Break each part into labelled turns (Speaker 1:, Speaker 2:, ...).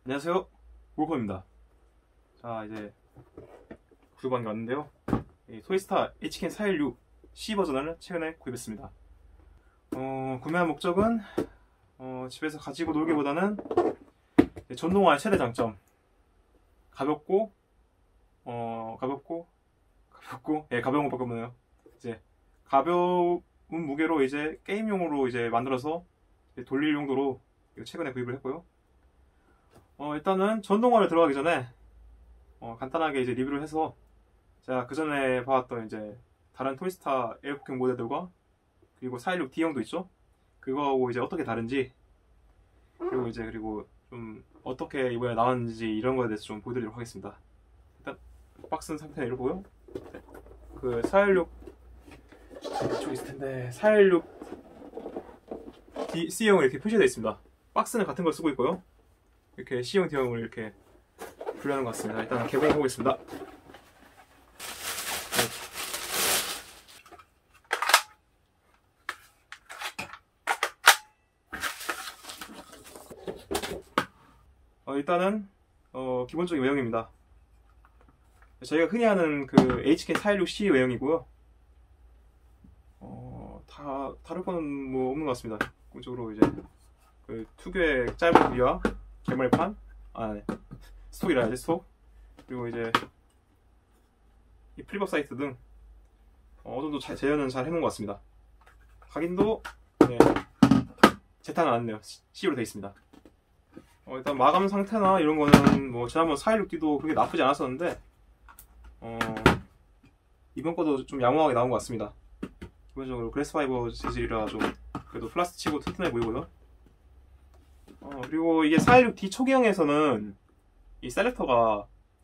Speaker 1: 안녕하세요, 골컴입니다. 자, 이제 구두방이 왔는데요. 토이스타 HKN 416 C 버전을 최근에 구입했습니다. 구매한 목적은 집에서 가지고 놀기보다는 전동화의 최대 장점, 가볍고 가벼운 것밖에 없네요. 이제 가벼운 무게로 이제 게임용으로 이제 만들어서 돌릴 용도로 최근에 구입을 했고요. 일단은 전동화를 들어가기 전에 간단하게 이제 리뷰를 해서 제가 그 전에 봐왔던 이제 다른 토이스타 에어포킹 모델들과 그리고 416 D형도 있죠. 그거하고 이제 어떻게 다른지, 그리고 좀 어떻게 이번에 나왔는지 이런 거에 대해서 좀 보여드리도록 하겠습니다. 일단 박스는 상태는 이러고요. 그 416 이쪽에 있을 텐데 416 C형을 이렇게 표시되어 있습니다. 박스는 같은 걸 쓰고 있고요. 이렇게 C형, D형을 이렇게 분류하는 것 같습니다. 일단 개봉해 보겠습니다. 일단은 기본적인 외형입니다. 저희가 흔히 하는 그 HK416C 외형이고요. 다를 거는 뭐 없는 것 같습니다. 기본적으로 이제 그 특유의 짧은 위와 개멀판, 스톡이라 해야지, 스톡. 그리고 이제 이 플립업 사이트 등 어느 정도 재현은 잘 해놓은 것 같습니다. 각인도 재탕은 안 했네요. C로 되어 있습니다. 일단 마감 상태나 이런 거는 뭐 지난번 416D도 그렇게 나쁘지 않았었는데 이번 거도 좀 양호하게 나온 것 같습니다. 기본적으로 그래스 파이버 재질이라 좀 그래도 플라스틱 치고 튼튼해 보이고요. 그리고 이게 416D 초기형에서는 이 셀렉터가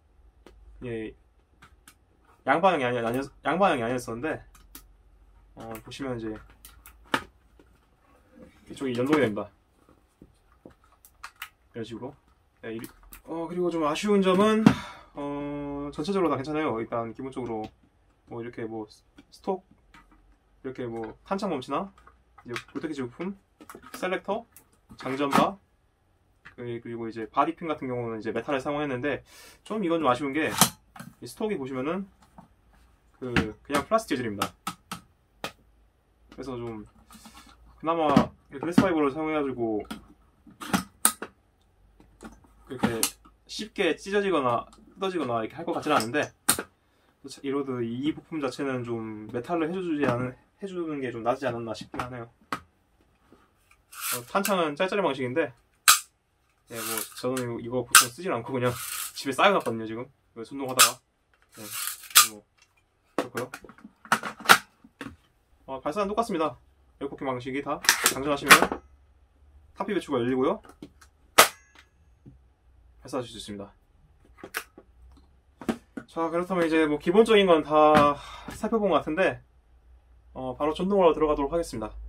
Speaker 1: 양방향이 아니었었는데 보시면 이제 이쪽이 연동이 됩니다. 이런 식으로. 그리고 좀 아쉬운 점은 전체적으로 다 괜찮아요. 일단 기본적으로 뭐 이렇게 뭐 스톡, 이렇게 뭐 탄창 멈치나 이제 볼터키지 부품, 셀렉터, 장전바, 그리고 이제 바디핀 같은 경우는 이제 메탈을 사용했는데 좀 이건 좀 아쉬운 게 이 스톡이 보시면은 그냥 플라스틱 재질입니다. 그래서 좀 그나마 그래스 파이버를 사용해가지고 이렇게 쉽게 찢어지거나 뜯어지거나 이렇게 할 것 같지는 않은데, 이로드 이 부품 자체는 좀 메탈로 해주는 게 좀 낫지 않았나 싶긴 하네요. 탄창은 짤짤이 방식인데, 뭐 저는 이거 보통 쓰진 않고 그냥 집에 쌓여놨거든요. 지금 순동하다가. 뭐 그렇고요. 발사는 똑같습니다. 에어포킹 방식이 다 장전하시면 타피 배추가 열리고요. 발사하실 수 있습니다. 자, 그렇다면 이제 뭐 기본적인 건 다 살펴본 것 같은데 바로 전동화로 들어가도록 하겠습니다.